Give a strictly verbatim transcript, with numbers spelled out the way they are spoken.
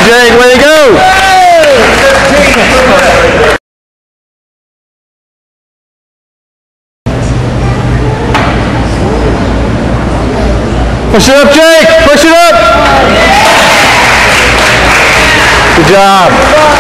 Jake, way to go! Push it up, Jake! Push it up! Good job!